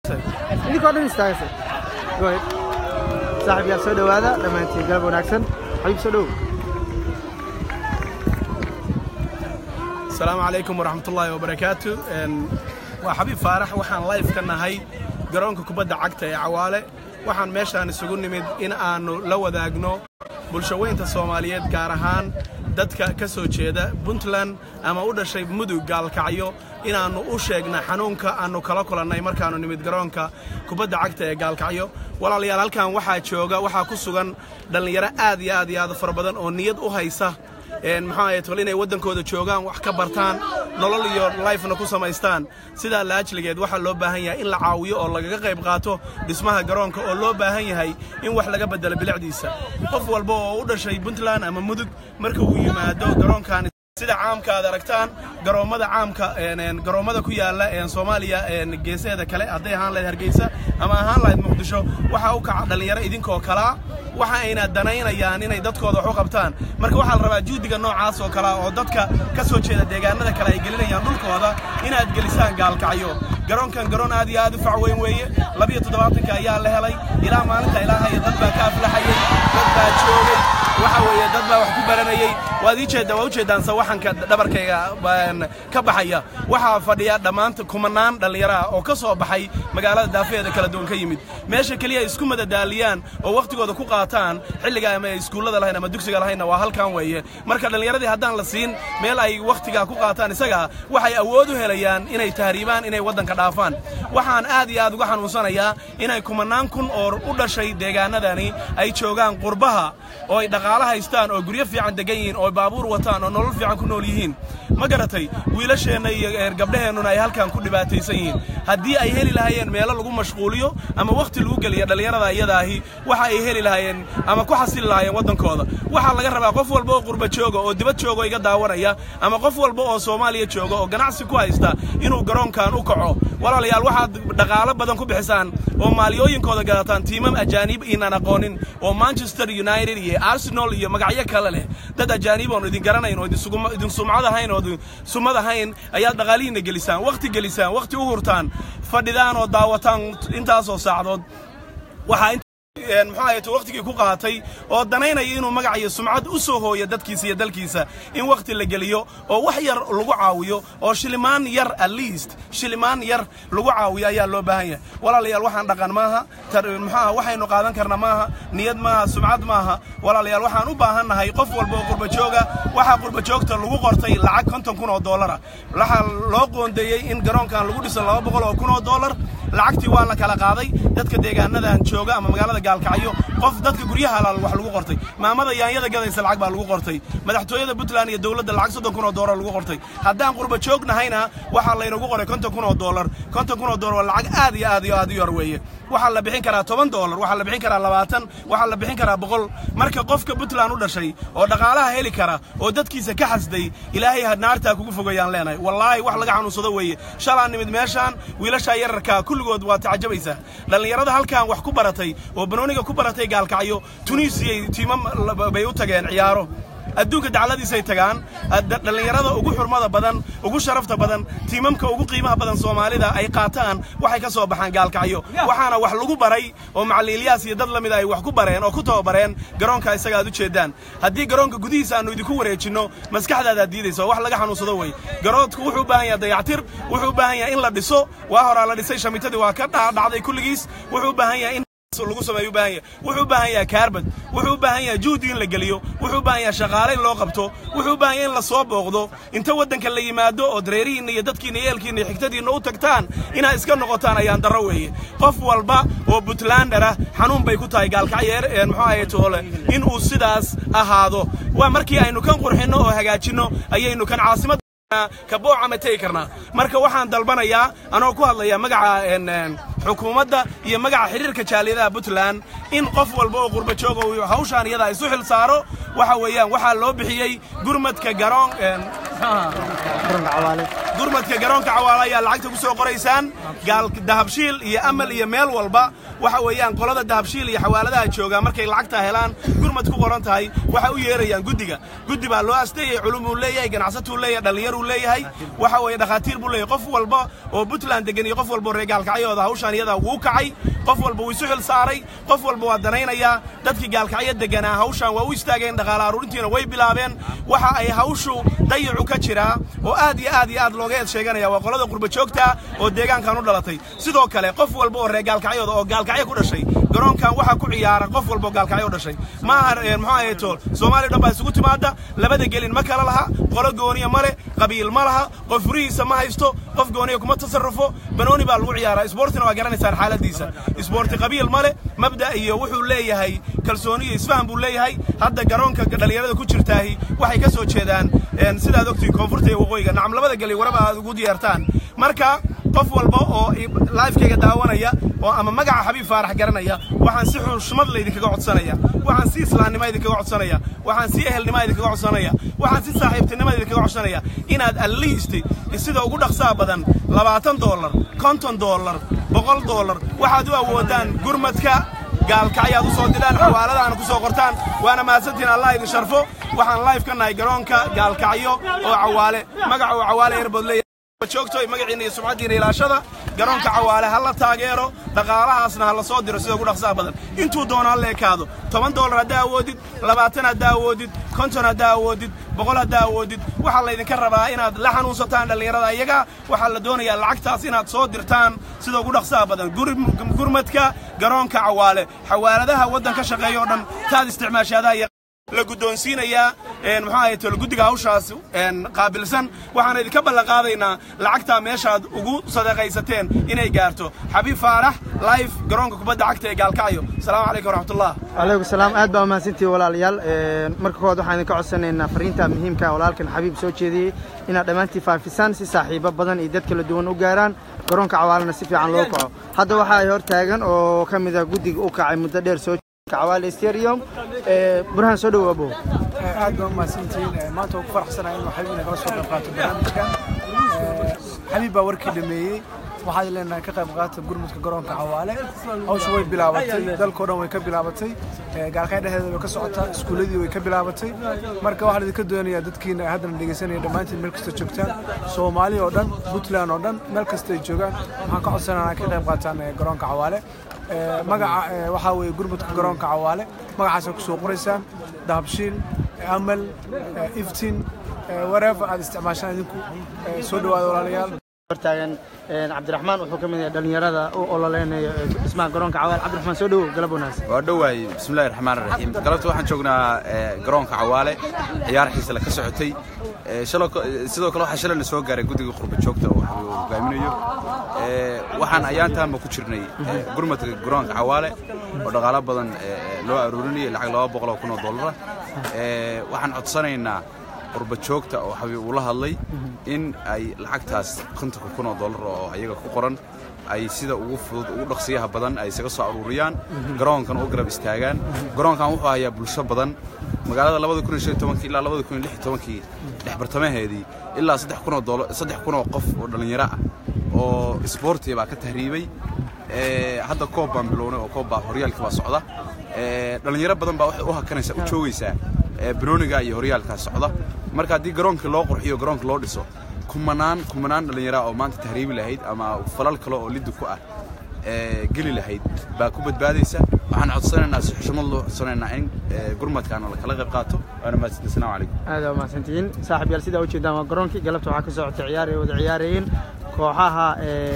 إني كنا نستعيس. قوي. صاحب يا سودو هذا لما أنت قلبه ناكسن حبيب سودو. السلام عليكم ورحمة الله وبركاته. وحبيب فارح وحن لايف كنا هاي قرونك كبدا عقتة يا عوالة وحن ماشان السجون نمد إن أنو لو ذاقنو بلشوين الصوماليات قارهان dadka ka soo jeeda Puntland ama u dhashay mudug gaalkacyo inaanu u sheegna xanuunka aanu kala kulanay markaanu nimid garoonka kubadda cagta ee gaalkacyo walaalayaal halkan waxaa ku sugan dhalinyaro aad iyo aad fara badan oo niyad u haysa maxaa inay wadankooda joogaan wax ka bartaan nolol iyo life-na ku samaystaan sida la ajligeed waxa loo baahan yahay in la caawiyo oo laga qayb qaato dhismaha garoonka oo loo baahan yahay in wax laga bedelo bilicdiisa qof walba oo u dhashay Puntland ama mudug marka uu yimaado garoonkan sida caamka aad aragtaan garoomada ku yaala Soomaaliya geesaheeda kale haday ahaan lahayd Hargeysa ama ahaan lahayd Muqdisho waxa uu ka dhalinyaro idinkoo kala waxa ayna danaynayaan inay dadkooda wax u qabtaan marka waxa la rabaa juudiga noocaas oo kala oo dadka ka soo jeeda deegaanada kale ay gelinayaan dhulkooda inaad gelisaan gaalkacyo garoonkan garoon aad iyo aad u fac weyn weeye 27 ayaa la helay ilaa maalinta ilaahay dad baa ka aflaxayay dad baa joogay waxa weeye dad baa wax ku baranayay waad u jeedaan sawaxanka dhabarkayga ka baxaya waxa fadhiya dhamaanta kumanaan dhalinyaro oo ka soo baxay magaalada daafeeda kala duwan ka yimid meesha kaliya isku madadaaliyaan oo waqtigooda ku qaataan xilliga ama iskuulada lahayn ama dugsiga lahayn waa halkan weeye marka dhalinyaradii hadaan la siin meel ay waqtiga ku qaataan isaga waxay awood u helayaan inay tahriibaan inay wadanka dhaafaan waxaan aad iyo aad uga xanuunsanayaa inay kumanaan kun oo u dhashay deegaanadani ay joogaan qurbaha oo ay dhaqaalaha haystaan oo guryo fiican degan yihiin oo baabuur wataan oo nolol fiican ku nool yihiin ma garatay wiilasheena iyo gabdhaheennuna ay halkan ku dhibaataysan yihiin haddii ay heli lahaayeen meelo lagu mashquuliyo ama waqti lagu geliyo dhalinyarada iyadaahi waxa ay heli lahaayeen ama ku xasil lahaayeen wadankooda waxa laga rabaa qof walba oo qurba jooga oo dibad jooga iga daawanaya ama qof walba oo Soomaaliya jooga oo ganacsi ku haysta inuu garoonkan u kaco walaalayaal waxa dhaqaale badan ku bixisaan oo maaliyooyinkooda gadataan tiimam ajaanib inaan aqoonin oo Manchester United iyo Arsenal iyo magacyo kale leh dad ajaanib oo idin garanayno idin sumcadahayn oo sumadahayn ayaa dhaqaalihiina gelisaan waqti u hurtaan fadhidaan oo daawataan intaas oo saacadood waxa maxaa waqtigii ku qaatay oo danaynaya inuu magac iyo sumcad u soo hooyo dadkiisa iyo dalkiisa in waqti la geliyo oo wax yar lagu caawiyo oo shilimaan yar at least shilimaan yar lagu caawiyo ayaa loo baahan yahay walaalayaal waxaan dhaqan maaha maxaa waxaynu qaadan karnaa maaha niyad maaha sumcad maaha walaalayaal waxaan u baahanahay qof walba oo qurba jooga waxa qurba joogta lagu qortay lacag $50,000 waxa loo qoondeeyay in garoonkan lagu dhiso $200,000 lacagtii waa la kala qaaday dadka deegaanadan jooga ama magaalada gaalkacyo qof dadka guryaha halaal wax lagu qortay maamada yaanyada gadaysa lacag baa lagu qortay madaxtooyada Puntland iyo dawladda lacag $30,000 lagu qortay haddaan qurba joognahayna waxa la inagu qoray $50,000 waa lacag aad iyo aad u yar weeye waxa la bixin karaa $10 waxa la bixin karaa 20 waxa la bixin karaa 100 marka qofka Puntland u dhashay oo dhaqaalaha heli kara oo dadkiisa ka xasday ilaahay hadnaarta kugu fogayaan leenahay wallahi wax laga xanuunsado weeye shalaan nimid meeshan wiilasha yararka kulligood waa tacajabaysa dhalinyarada halkan wax ku baratay oo banooniga ku baratay gaalkacyo Tunisia tiimam bay u tageen ciyaaro adduunka dacladiisa ay tagaan dhalinyarada ugu xurmada badan ugu sharafta badan tiimamka ugu qiimaha badan Soomaalida ay qaataan waxay ka soo baxaan gaalkacyo waxaana wax lagu baray oo macallimiyaas iyo dad lamid ay wax ku bareen oo ku tababareen garoonka isaga aad u jeedaan haddii garoonka gudihiisa aanu idinku wareejino maskaxdaada diidayso wax laga xanuunsado way garoonku wuxuu u baahan yahay dayactir wuxuu u baahan yahay in la dhiso waa hore la dhisay shamitadii waa ka dhacday kulligiis wuxuu u baahan yahay lagu sameeyo wuxuu u baahan yahay kaarbad wuxuu u baahan yahay juhdi in la geliyo wuxuu u baahan yahay shaqaale loo qabto wuxuu u baahan yahay in la soo booqdo inta wadanka la yimaado oo dareerihiina iyo dadkiina yeelkiina iyo xigtadiina u tagtaan inaa iska noqotaan ayaan daro weeye qof walba oo Puntlander ah xanuun bay ku tahay gaalkacyeer maxaa ay toole in uu sidaas ahaado waa markii aynu kan qurxino oo hagaajino ayaynu kan caasimada كبوعة متيكرنا مركا وحان دلبانيا أنا أقول الله مجا حكومة هي مجا حرير كشالي ذا بطلان إن قف والبو قرب تشوقه ويحوشان يدا يسوحل صاروا وحويان وحال لو بحيي قرمت كجران قرمت كجران كعوالي العقد بسوق قريسان dahabshiil iyo amal iyo meel walba waxa weeyaan qolada dahabshiil iyo xawaaladaha jooga markay lacagta helaan gurmad ku qoran tahay waxa u yeerayaan guddi baa loo asteeyay culum uu leeyahay ganacsato uu leeyahay dhalinyaro uu leeyahay waxa weeye dhaqaatiir buu leeyahay qof walba oo Puntland degan iyo qof walba oo reegaalkacyooda hawshan iyada uu kacay qof walba uu isu xil saaray qof walba waa danaynaya dadkii gaalkacyo deganaa hawshan waa u istaageen dhaqaale aruurintiina way bilaabeen waxa ay hawshu dayacu ka jira oo aad iyo aad looga sheeganaya waa qolada qurba joogta oo deegaankan u dhalatay sidoo kale qof walba oo reegaalkacyooda oo gaalkacyo ku dhashay garoonkan waxa ku ciyaara qof walba oo gaalkacyo u dhashay ma muxuu ahayd Soomaaliya dhan baa isugu timaada labada gelin ma kala laha qolo gooniya male qabiil ma laha qof furihiisa ma haysto qof gooniya kuma tasarrufo banooni baa lagu ciyaaraa isboortina waa garanaysaan xaaladiisa isboorti qabiil male mabda iyo wuxuu leeyahay kalsooni iyo isfaham buu leeyahay hadda garoonka dhalinyarada ku jirtaahi waxay ka soo jeedaan sidaad ogtay koonfurta iyo waqooyiga nacam labada gali waraba aad ugu diyaartaan marka qof walba oo live-kayga daawanaya oo ama magaca Xabiib Faarax garanaya waxaan si xushmad la idinkaga codsanaya waxaan si islaamnimo idinkaga codsanaya waxaan si ehelnimo idinkaga codsanaya waxaan si saaxiibtinimo idinkaga codsanaya inaad alliistay sida ugu dhaqsaa badan $20 $50 $100 waxaad u awoodaan gurmadka gaalkacyaad u soo diraan xawaaladaana ku soo qortaan waana mahadsantiin Allah idin sharfo waxaan live ka nahay garoonka gaalkacyo oo cawaale magaca oo cawaale airport joogto magaciina iyo sumcadiina ilaashada garoonka cawaale hal la taageero dhaqaalahaasna hal la soo diro sida ugu dhaqsaha badan intuu doona la eekaado $10 hadaa awoodid 20 hadaa awoodid 50 hadaa awoodid 100 hadaa awoodid waxa la idinka rabaa inaad la xanuunsataan dhalinyarada iyaga waxa la doonayaa lacagtaas inaad soo dirtaan sida ugu dhaqsaha badan gurmadka garoonka cawaale xawaaladaha wadanka shaqeeyo dhan taad isticmaashadaa la guddoonsiinaya muxuu ahayd guddiga hawshaas qaabilsan waxaan idinka ballan qaadaynaa lacagta meeshaad ugu sadaqaysateen inay gaarto Xabiib Faarax live garoonka kubadda cagta ee gaalkacyo salaamu calaykum waraxmatullah calaykum salaam aad baa mahadsantii walaalayaal marka koowaad waxaan idinka codsanaynaa fariinta muhiimka walaalkan Xabiib soo jeediyay inaad dhammaantii faafisaan si saaxiibo badan iyo dad kala duwan u gaaraan garoonka cawaalana si fiican loo kaco hadda waxa ay hor taagan oo ka mid ah guddiga u kacay muddo dheer soo كعوالي ستيريوم برهان سودو أبو أقدم ما سنتين ما تو فرح سنة إنه حبيبنا قصوا بقاتل برهان كان حبيبة وركي دمية waxaa leena ka qayb qaatay gurmudka garoonka cawaale oo way bilaabatay dalkooda way ka bilaabatay gaalkaydaheeda way ka socotaa iskuuladii way ka bilaabatay marka waxa la idinka doonayaa dadkiina haddana dhageysanaya dhamaantiin meel kasta joogtaan Soomaaliya oo dhan Puntland oo dhan meel kasta ay joogaan waxaan ka codsanaynaa ka qayb qaataan garoonka cawaale magaca waxa way gurmudka garoonka cawaale magacaas ku soo qoraysaan dahabshiil amal iftiin whatever aad isticmaashaan idinku soo dhawaada walaalayaal taagan Cabdiraxmaan wuxuu ka mid yahay dhalinyarada oo ololeenaya ismaha garoonka cawaale Cabdiraxmaan soo dhaw galab wanaagsan waa dhawaay bismillaahir rahmaanir rahiim galabta waxaan joognaa garoonka cawaale ciyaar xiisa la ka socotay sidoo kale waxa shalay soo gaaray guddiga qurba joogta oo hogaaminayo waxaan ayaantaanba ku jirnay gurmadka garoonka cawaale oo dhaqaale badan loo aruurinayay lacag $200,000 waxaan codsanaynaa qurba joogta oo Xabiib uu la hadlay in ay lacagtaas $50,000 oo ayaga ku qoran ay sida ugu fudud ugu dhaqsiyaha badan ay isaga soo aruuriyaan garoonkan oo garab istaagaan garoonkan wuxuu hayaa bulsho badan magaalada 2015 ilaa 2016 dhexbartamaheedii ilaa $3,000 qof oo dhalinyaro ah oo isboortiga baa ka tahriibay hadda koob baan bilownay oo koob baa horyaalka baa socda dhalinyaro badan baa waxay u hakanaysa u joogaysaa برونيغا iyo horyaalka socda marka hadii garoonka loo qurxiyo garoonka loo dhiso kumanaan dhalinyaro oo maanta tahriibi lahayd ama falal kale oo lid ku ah geli lahayd baa ku badbaadaysa waxaan codsanaynaa si xushmad loo codsanaynaa in gurmadkan la kala qayb qaato waana mahadsantiin assalaamu calaykum aad waa mahadsantiin saaxiib yaal sida u jeedaan waa garoonkii galabta waxa ka socota wada ciyaarayeen kooxaha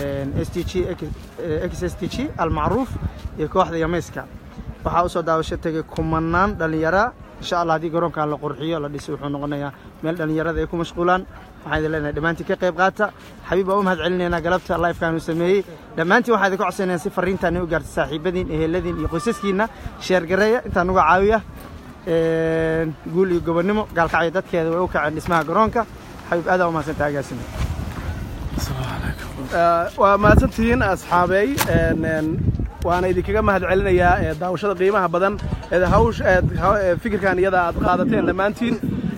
XSTG al-Macruuf iyo kooxda Yameyska waxa uu soo daawasho tagay kumanaan dhalinyaro إن شاء الله هذه قرون كان لقرحية ولا ديسوحون نقولنا مال دنيا رذا يكون مشغولان وهذا لنا دمانتي كقيب قاتا حبيبة هاد علني أنا قلبت الله يفكر نسميه دمانتي واحد يقع سنة صفرين تاني وقعد الساحب بدين إيه الذين يقصسكينا شير قرية تانو عاوية قول يقبلنمو قال قاعدات كذا ووقع عند اسمها قرونكا حبيب هذا وما سنتها قاسمي السلام عليكم وما سنتين أصحابي وأنا إذا كم هاد علنا يا داوشة قيمة بدن إذا هوش فكر كان يدا قادتين دمانتين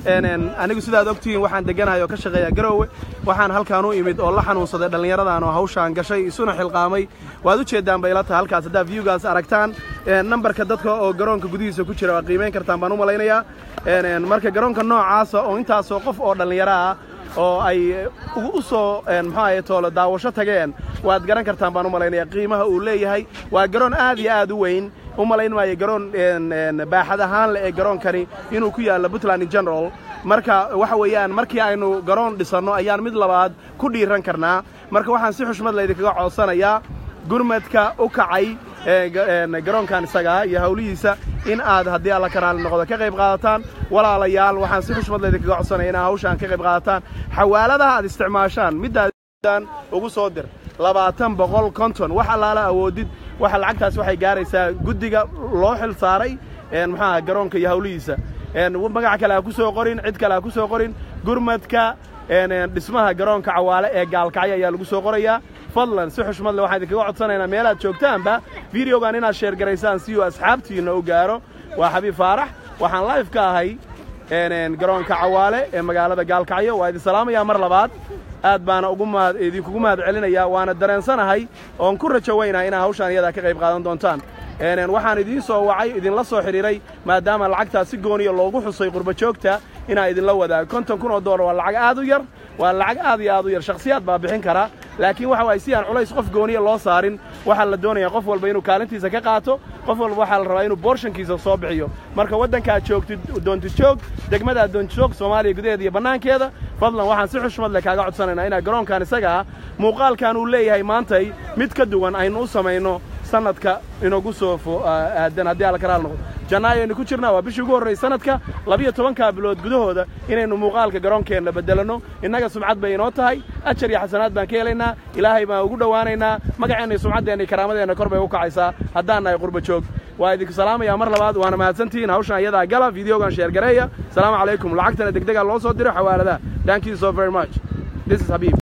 anigu sidaad ogtihiin waxaan deganahay oo ka shaqeeya Garowe waxaan halkaan u imid oo la xanuunsaday dhalinyaradan oo hawshaan gashay isuna xilqaamay waad u jeedaan bay la tahay halkaas hadaa viewgaas aragtaan numberka dadka oo garoonka gudihiisa ku jira waa qiimeyn kartaan baan u malaynayaa marka garoonka noocaas oo intaas oo qof oo dhalinyaro ah oo ay u soo maxaa toolo daawasho tageen waad garan kartaan baan u malaynayaa qiimaha uu leeyahay waa garoon aad iyo aad u weyn u malayn maayo garoon baaxad ahaan leh ee garoonkani inuu ku yaalo Puntland in general marka waxa weeyaan markii aynu garoon dhisano ayaan mid labaad ku dhiiran karnaa marka waxaan si xushmad leh idinkaga codsanayaa gurmadka u kacay garoonkan isaga iyo hawlihiisa in aad haddii alla karaali noqdo ka qayb qaadataan walaalayaal waxaan si xushmad leh idinkaga codsanayaa in hawshaan ka qayb qaadataan xawaaladaha aad isticmaashaan midaan ugu soo dir 20 boqol konton wax allaala awoodid waxa lacagtaas waxay gaaraysaa guddiga loo xil saaray maxaa garoonka iyo hawlihiisa magac kale ku soo qorin cid kale ku soo qorin gurmadka dhismaha garoonka Cawaale ee Gaalkacyo ayaa lagu soo qorayaa fadlan si xushmad leh waxaan idinkaga codsanaynaa meelaad joogtaanba videogan inaad share garaysaan si uu asxaabtiina u gaaro waa Xabiib Faarax waxaan live ka ahay garoonka Cawaale ee magaalada Gaalkacyo waa idin salaamayaa mar labaad aad baana idinkugu mahad celinaya waana dareensanahay oon ku rajawaynahay in hawshaan iyada ka qayb qaadan doontaan waxaan idin soo wacay idin la soo xiriiray maadaama lacagta si gooniyo loogu xusay qurba joogta inaa idin la wadaago $50,000 waa lacag aad u yar waa lacag aad iyo aad u yar shakhsiyaad baa bixin kara laakiin waxa way si aan culays qof gooniyo loo saarin waxa la doonayaa qof walba inuu kaalintiisa ka qaato qof walba waxa la rabaa inuu portionkiisa soo bixiyo marka wadanka joogtid doonto joog degmada doonto joog Soomaaliya gudaheeda iyo banaankeeda fadlan waxaan si xushmad leh kaaga codsanaynaa in garoonkan isaga muuqaalkan uu leeyahay maantay mid ka duwan aynu u sameeyno sanadka inoogu soo aadan haddii alla karaal noqdo janaayo ku jirnaa waa bishii ugu horreysay sanadka 12 bilood gudahooda inaynu muuqaalka garoonkeena bedelano innaga sumcad bay inoo tahay ajar iyo xasanaad baan ka helaynaa ilaahay baan ugu dhawaanaynaa magaceena sumcadeena karaamadeenna kor bay u kacaysaa haddaan nahay qurba joog waa idinku salaamayaa mar labaad waana mahadsantihiin hawshan iyada gala videogan share gareeya salaamu calaykum lacagtana degdega loo soo diro xawaaladaha thank you so very much this is Habib